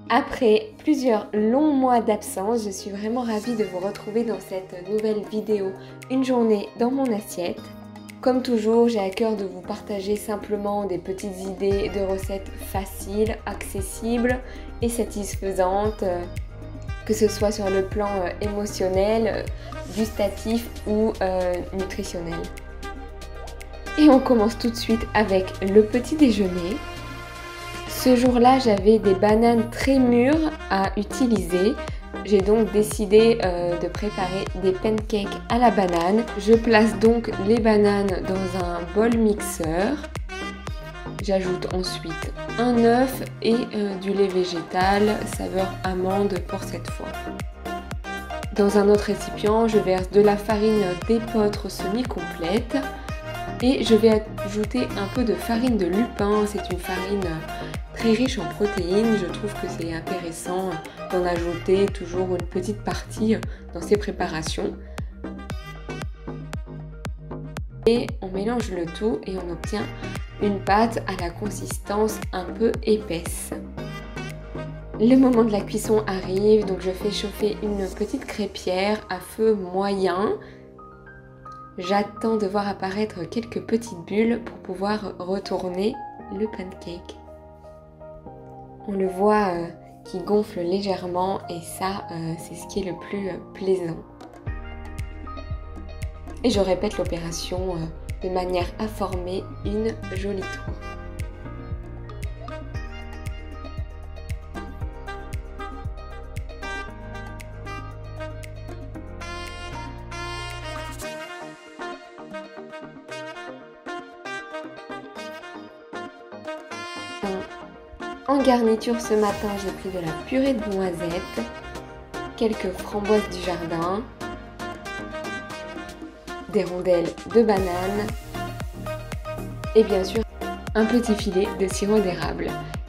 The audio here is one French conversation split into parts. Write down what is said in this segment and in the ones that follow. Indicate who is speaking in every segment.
Speaker 1: Après plusieurs longs mois d'absence, je suis vraiment ravie de vous retrouver dans cette nouvelle vidéo Une journée dans mon assiette. Comme toujours, j'ai à cœur de vous partager simplement des petites idées de recettes faciles, accessibles et satisfaisantes, que ce soit sur le plan émotionnel, gustatif ou nutritionnel. Et on commence tout de suite avec le petit déjeuner. Ce jour-là, j'avais des bananes très mûres à utiliser. J'ai donc décidé de préparer des pancakes à la banane. Je place donc les bananes dans un bol mixeur. J'ajoute ensuite un œuf et du lait végétal, saveur amande pour cette fois. Dans un autre récipient, je verse de la farine d'épeautre semi-complète. Et je vais ajouter un peu de farine de lupin, c'est une farine très riche en protéines, je trouve que c'est intéressant d'en ajouter toujours une petite partie dans ces préparations. Et on mélange le tout et on obtient une pâte à la consistance un peu épaisse. Le moment de la cuisson arrive, donc je fais chauffer une petite crêpière à feu moyen. J'attends de voir apparaître quelques petites bulles pour pouvoir retourner le pancake. On le voit qui gonfle légèrement et ça, c'est ce qui est le plus plaisant. Et je répète l'opération de manière à former une jolie tour. En garniture ce matin, j'ai pris de la purée de noisettes, quelques framboises du jardin, des rondelles de banane et bien sûr un petit filet de sirop d'érable.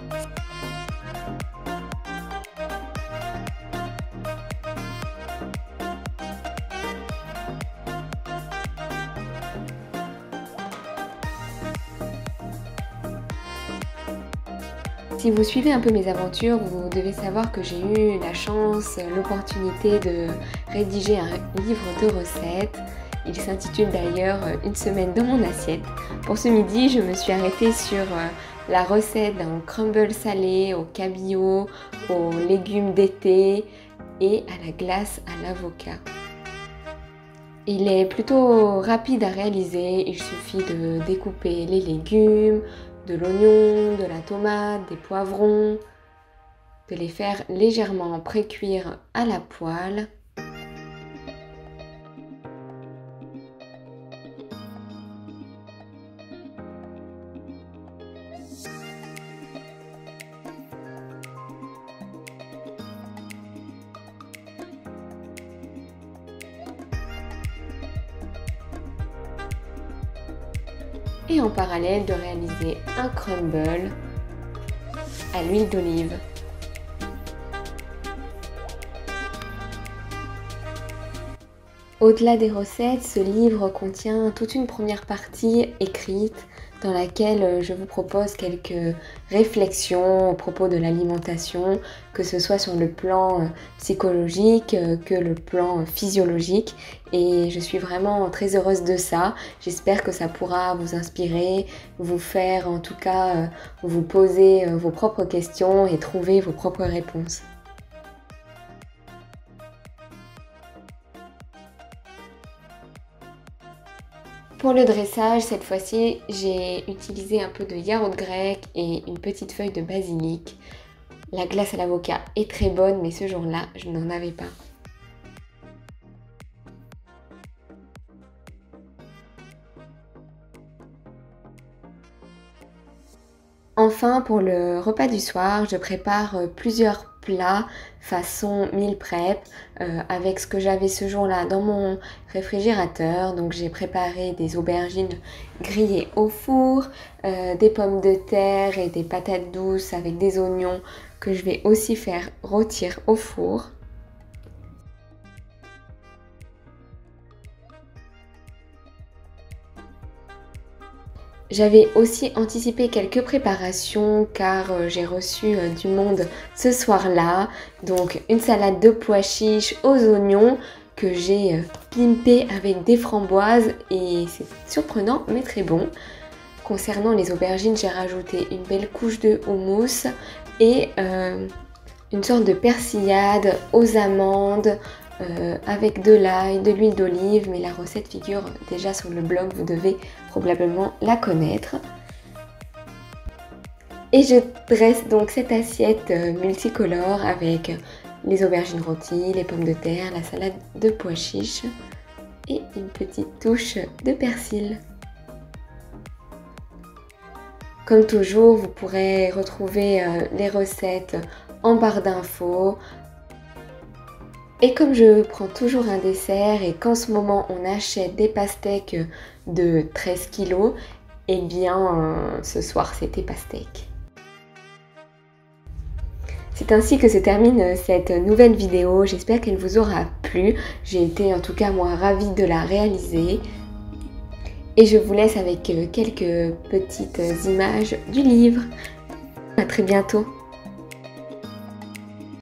Speaker 1: Si vous suivez un peu mes aventures, vous devez savoir que j'ai eu la chance, l'opportunité de rédiger un livre de recettes. Il s'intitule d'ailleurs Une semaine dans mon assiette. Pour ce midi, je me suis arrêtée sur la recette d'un crumble salé au cabillaud, aux légumes d'été et à la glace à l'avocat. Il est plutôt rapide à réaliser, il suffit de découper les légumes, de l'oignon, de la tomate, des poivrons, de les faire légèrement pré-cuire à la poêle. Et en parallèle de réaliser un crumble à l'huile d'olive. Au-delà des recettes, ce livre contient toute une première partie écrite dans laquelle je vous propose quelques réflexions au propos de l'alimentation, que ce soit sur le plan psychologique que le plan physiologique. Et je suis vraiment très heureuse de ça. J'espère que ça pourra vous inspirer, vous faire en tout cas vous poser vos propres questions et trouver vos propres réponses. Pour le dressage, cette fois-ci, j'ai utilisé un peu de yaourt grec et une petite feuille de basilic. La glace à l'avocat est très bonne, mais ce jour-là, je n'en avais pas. Enfin, pour le repas du soir, je prépare plusieurs plats façon meal prep avec ce que j'avais ce jour-là dans mon réfrigérateur. Donc j'ai préparé des aubergines grillées au four, des pommes de terre et des patates douces avec des oignons que je vais aussi faire rôtir au four. J'avais aussi anticipé quelques préparations car j'ai reçu du monde ce soir-là. Donc une salade de pois chiches aux oignons que j'ai pimpé avec des framboises et c'est surprenant mais très bon. Concernant les aubergines, j'ai rajouté une belle couche de houmous et une sorte de persillade aux amandes avec de l'ail, de l'huile d'olive, mais la recette figure déjà sur le blog, vous devez probablement la connaître. Et je dresse donc cette assiette multicolore avec les aubergines rôties, les pommes de terre, la salade de pois chiches et une petite touche de persil. Comme toujours, vous pourrez retrouver les recettes en barre d'infos. Et comme je prends toujours un dessert et qu'en ce moment on achète des pastèques de 13 kg, eh bien ce soir c'était pastèque. C'est ainsi que se termine cette nouvelle vidéo, j'espère qu'elle vous aura plu. J'ai été en tout cas moi ravie de la réaliser. Et je vous laisse avec quelques petites images du livre. À très bientôt.